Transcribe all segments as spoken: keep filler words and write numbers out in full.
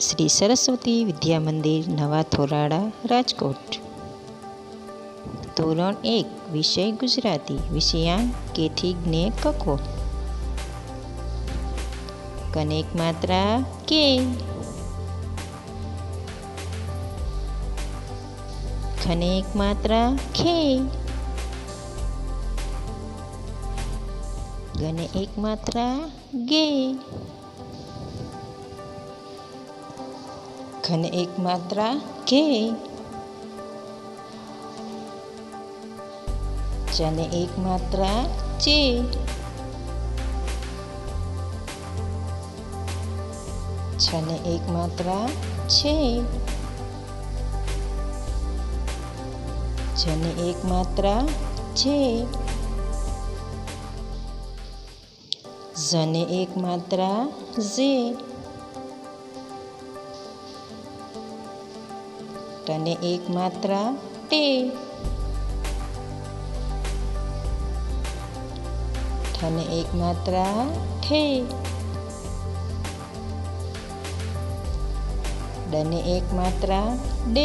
श्री सरस्वती विद्या मंदिर नवा थोराड़ा राजकोट। धोरण एक विषय गुजराती। विषयांक के थी ज्ञे कको। कनेक मात्रा के। खनेक मात्रा खे। गने एक मात्रा गे। खने एक मात्रा के। चने एक मात्रा चे। छने एक मात्रा छे। छने एक मात्रा छे। जने एक मात्रा जे। टने एक मात्रा टे। ठने एक मात्रा ठे। डने एक मात्रा डे।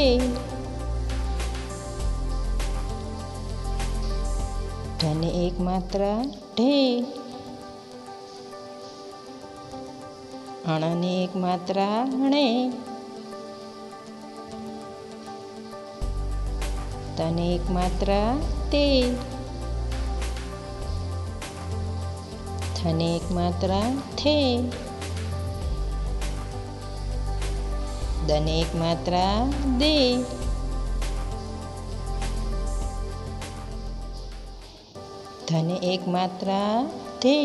ढने एक मात्रा ढे। अणने एक मात्रा णे। तने एक मात्रा ते। थने एक मात्रा थे। दने एक मात्रा दे। धने एक मात्रा थे।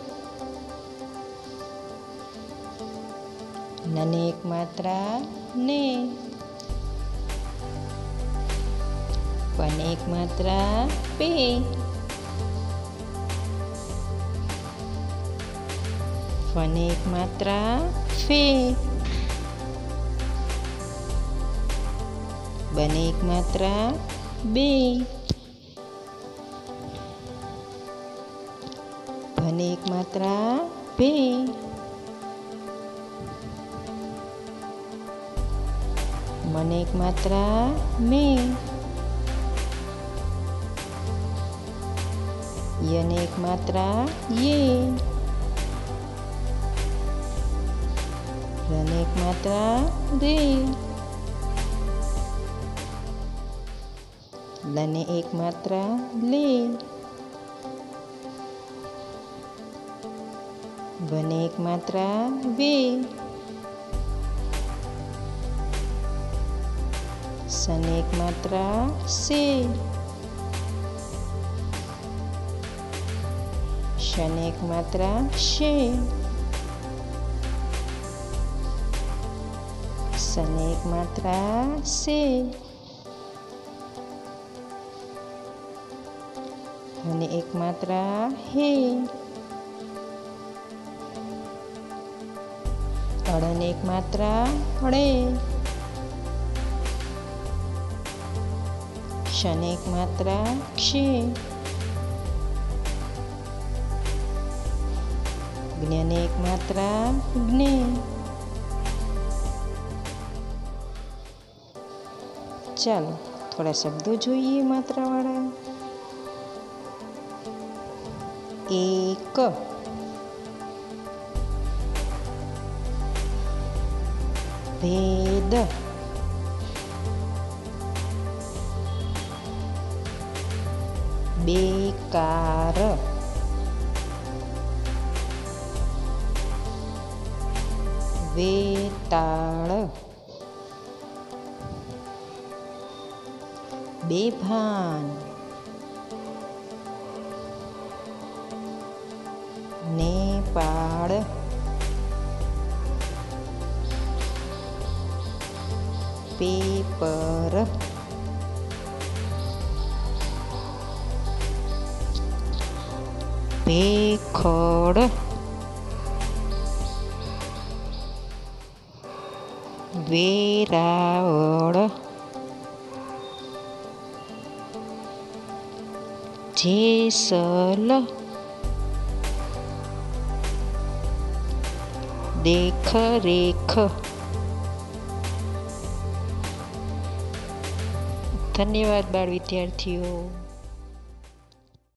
नने एक मात्रा ने। पने एक मात्रा पे। फने एक मात्रा फे। बने एक मात्रा बे। भने एक मात्रा बे। मने एक मात्रा में। यने एक मात्रा ये। रने एक मात्रा रे। लने एक मात्रा ले। बने एक मात्रा वे। सने एक मात्रा से। शने एक मात्रा शे। सने एक मात्रा से। हने एक मात्रा हे। अड़ने एक मात्रा अड़े। क्षने एक मात्रा क्षे। ज्ञने एक मात्रा ज्ञे। चलो थोड़ा शब्दों જોઈએ मात्रा वाला। एक। भेद। बेकार। वेताळ। बेभान। नेपाळ। पेपर। भेखड़। वेरावळ। जेसल। देख रेख। ધન્યવાદ બાળ વિદ્યાર્થીઓ.